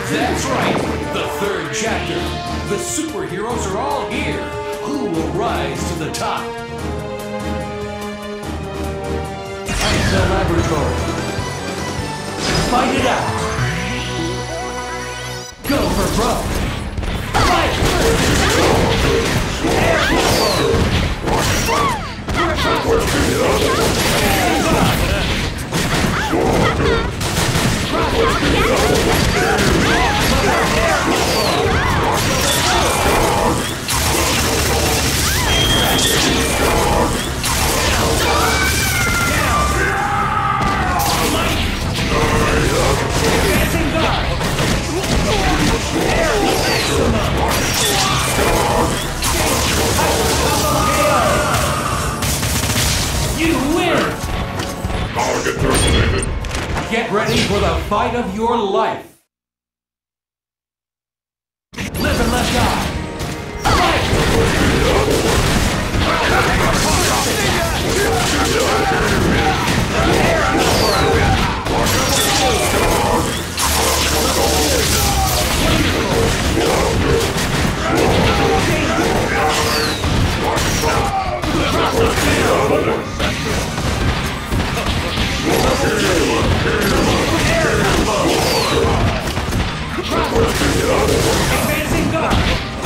That's right, the third chapter. The superheroes are all here. Who will rise to the top? And the laboratory. Fight it out. Go for broke. Fight! Air You win! Target terminated. Get ready for the fight of your life. Live and let die. Fight! Advancing guard!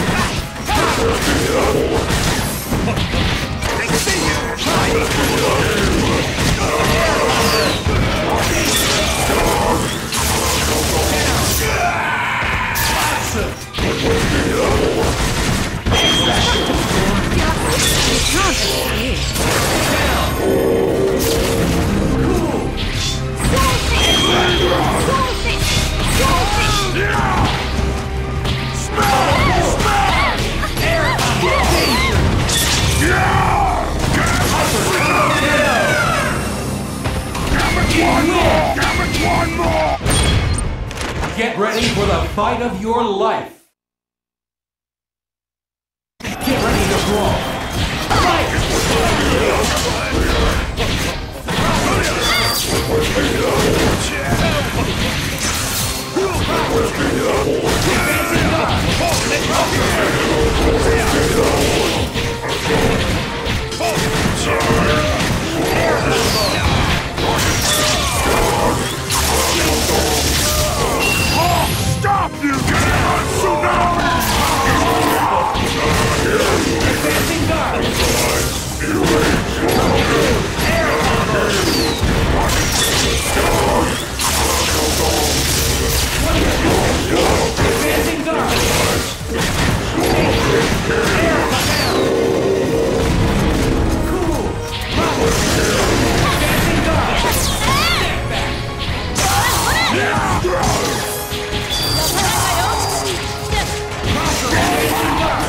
Get ready for the fight of your life. Get ready to brawl. Fight! Stop you! Tsunami! Advancing guard! Advancing guard! Cool! Advancing guard! Step back! Advancing guard!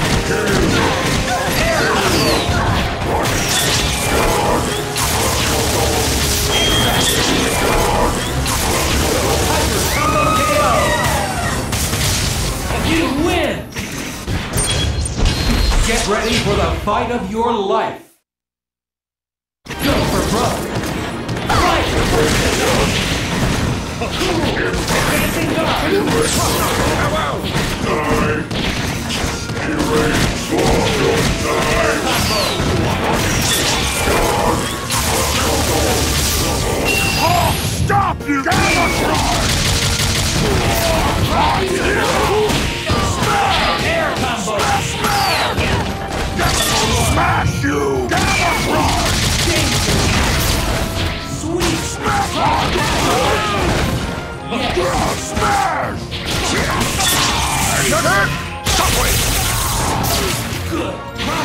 You win! Get ready for the fight of your life. Go for broke. Fight! Advancing guard! Stop you! Air combo! Smash you! Sweet! Smash! Good!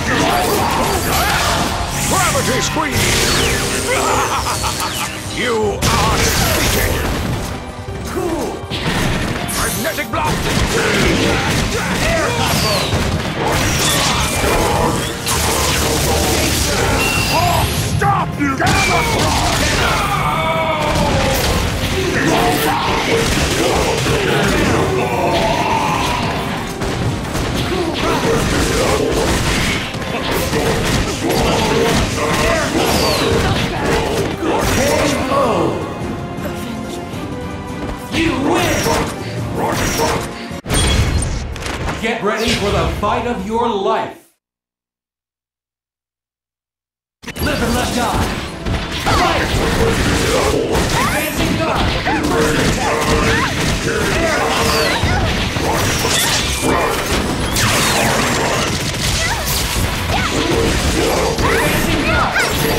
Gravity squeeze! You are defeated! Cool! Magnetic block! Air combo! Stop you! You win! Get ready for the fight of your life. Live and let die. Fight! Advancing guard. First attack. Air combo. Advancing guard.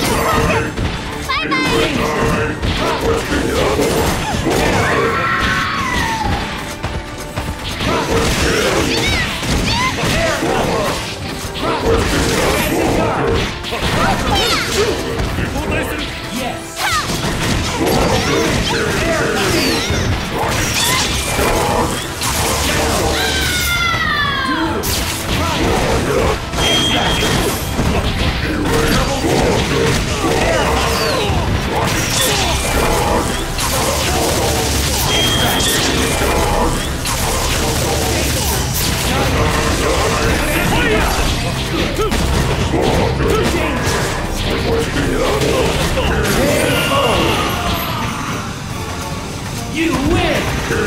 You win!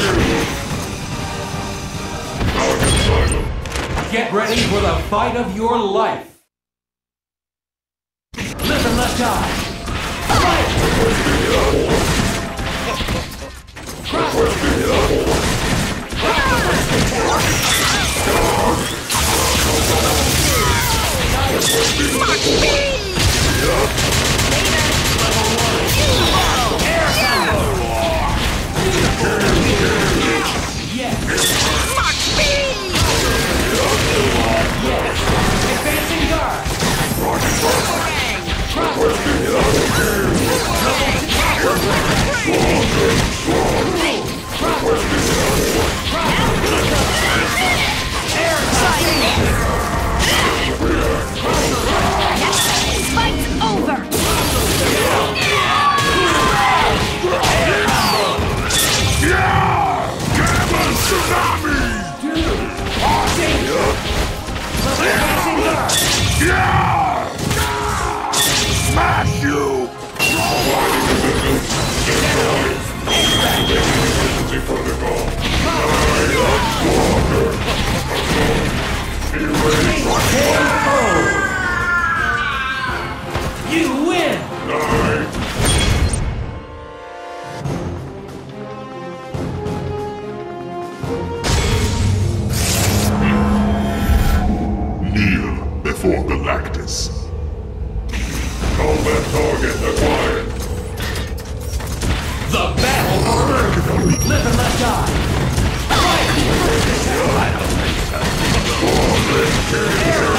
Get ready for the fight of your life. Live and let die. Fight! Advancing guard. Fight's over! Tsunami! Smash you! You win! Kneel before Galactus. Combat target acquired. The battle for Earth! Live and let die! Fight! Air